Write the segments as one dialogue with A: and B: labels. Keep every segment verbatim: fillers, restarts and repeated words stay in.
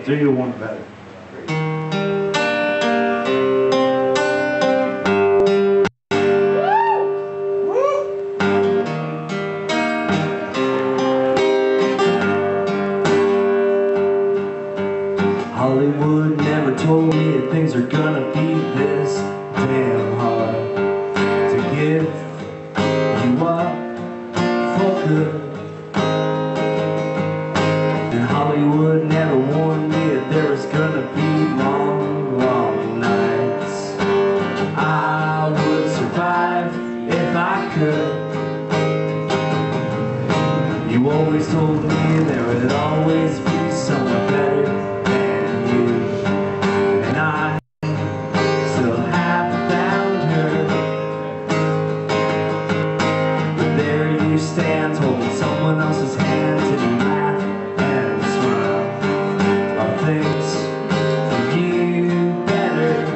A: Do you want better?
B: Hollywood never told me that things are gonna be this damn hard to give you up for good. And Hollywood never warned me that there was gonna be long, long nights. I would survive if I could. You always told me there would always be someone better than you, and I still haven't found her. But there you stand, holding someone else's hand, and you laugh and smile. Are things for you better?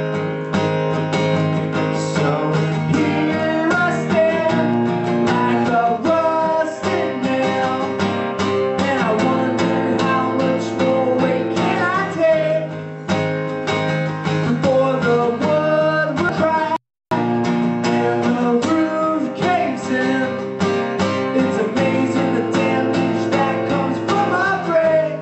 B: So here I stand, like a rusted nail, and I wonder how much more weight can I take before the wood will crack and the roof caves in. It's amazing the damage that comes from my brain.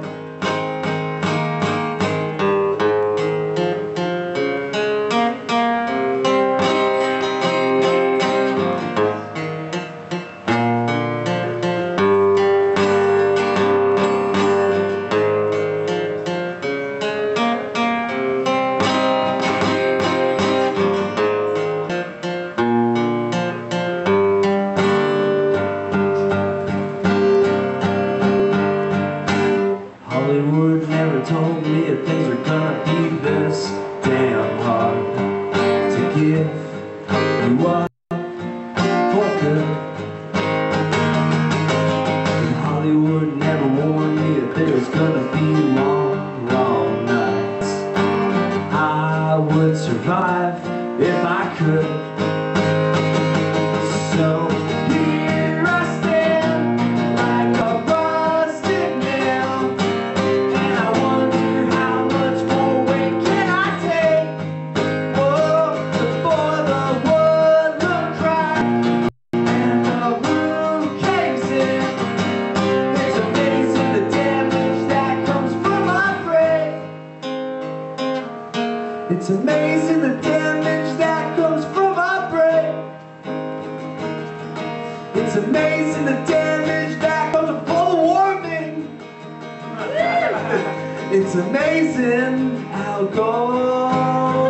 B: Hollywood never told me that things are gonna be this damn hard to give you up for good. And Hollywood never warned me that there was gonna be long, long nights. I would survive if I could. So here I stand, like a rusted nail, and I wonder how much more weight can I take, whoa, before the wood will crack and the roof caves in. It's amazing the damage that comes from my brain. It's amazing the damage that comes from my brain. It's amazing the damage that comes from global warming. It's amazing how gold